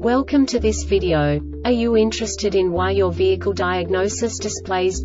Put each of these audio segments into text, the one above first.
Welcome to this video. Are you interested in why your vehicle diagnosis displays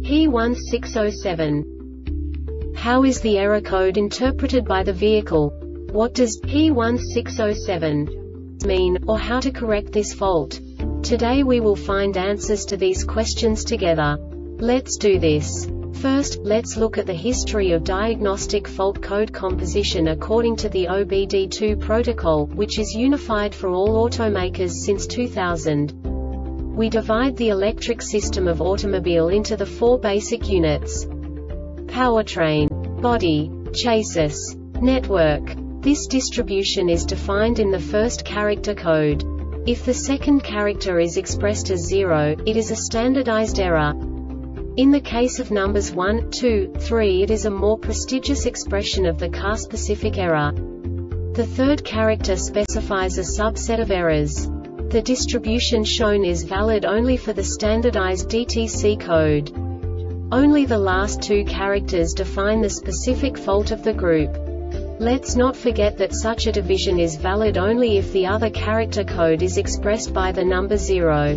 P1607? How is the error code interpreted by the vehicle? What does P1607 mean, or how to correct this fault? Today we will find answers to these questions together. Let's do this. First, let's look at the history of diagnostic fault code composition according to the OBD2 protocol, which is unified for all automakers since 2000. We divide the electric system of automobile into the four basic units: powertrain, body, chassis, network. This distribution is defined in the first character code. If the second character is expressed as 0, it is a standardized error. In the case of numbers 1, 2, 3, it is a more prestigious expression of the car-specific error. The third character specifies a subset of errors. The distribution shown is valid only for the standardized DTC code. Only the last two characters define the specific fault of the group. Let's not forget that such a division is valid only if the other character code is expressed by the number 0.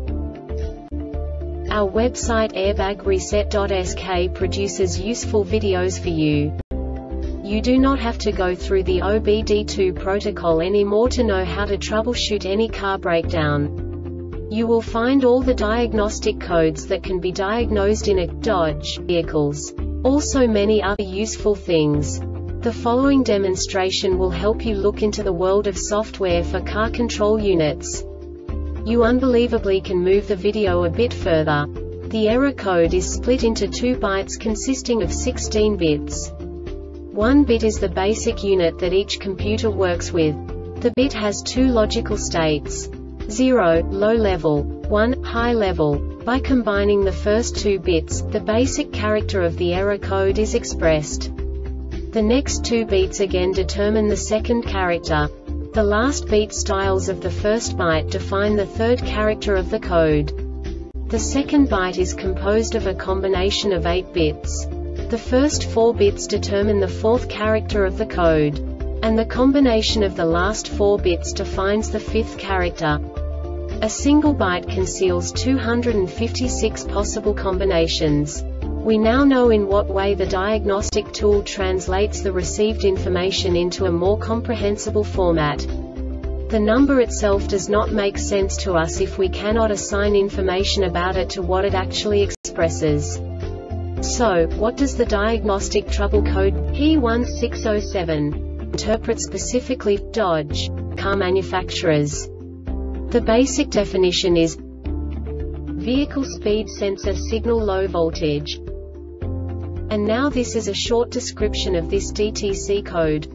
Our website airbagreset.sk produces useful videos for you. You do not have to go through the OBD2 protocol anymore to know how to troubleshoot any car breakdown. You will find all the diagnostic codes that can be diagnosed in a Dodge vehicles. Also many other useful things. The following demonstration will help you look into the world of software for car control units. You unbelievably can move the video a bit further. The error code is split into 2 bytes consisting of 16 bits. 1 bit is the basic unit that each computer works with. The bit has 2 logical states: 0, low level, 1, high level. By combining the first 2 bits, the basic character of the error code is expressed. The next 2 beats again determine the second character. The last beat styles of the first byte define the third character of the code. The second byte is composed of a combination of 8 bits. The first 4 bits determine the fourth character of the code. And the combination of the last 4 bits defines the fifth character. A single byte conceals 256 possible combinations. We now know in what way the diagnostic tool translates the received information into a more comprehensible format. The number itself does not make sense to us if we cannot assign information about it to what it actually expresses. So, what does the diagnostic trouble code P1607 interpret specifically for Dodge car manufacturers? The basic definition is vehicle speed sensor signal low voltage. And now this is a short description of this DTC code.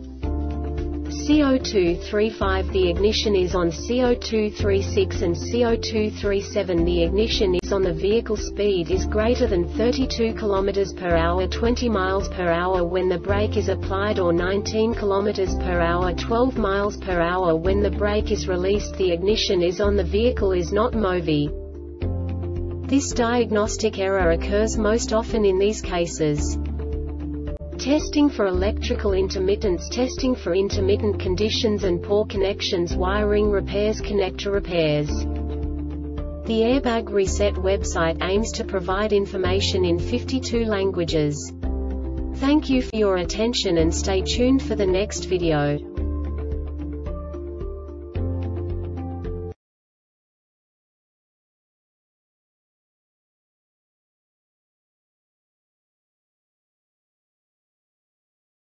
CO235 the ignition is on, CO236 and CO237 the ignition is on. The vehicle speed is greater than 32 km per hour 20 miles per hour when the brake is applied, or 19 km per hour 12 miles per hour when the brake is released. The ignition is on. The vehicle is not moving. This diagnostic error occurs most often in these cases: testing for electrical intermittence, testing for intermittent conditions and poor connections, wiring repairs, connector repairs. The Airbag Reset website aims to provide information in 52 languages. Thank you for your attention and stay tuned for the next video.